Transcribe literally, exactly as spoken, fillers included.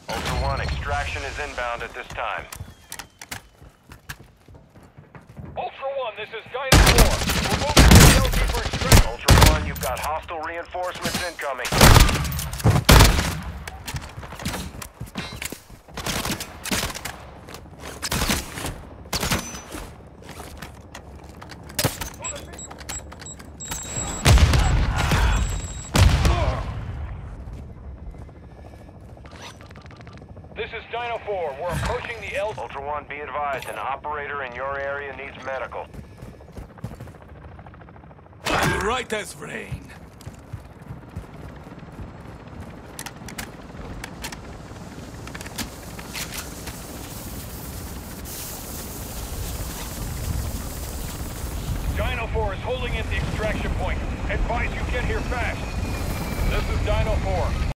Ultra One, extraction is inbound at this time. Ultra One, this is Dino four. We're moving to the L G for extraction. Ultra One, you've got hostile reinforcements incoming. This is Dino four. We're approaching the L G. Ultra One, be advised, an operator in your area needs medical. Right as rain. Dino four is holding at the extraction point. Advise you get here fast. This is Dino four.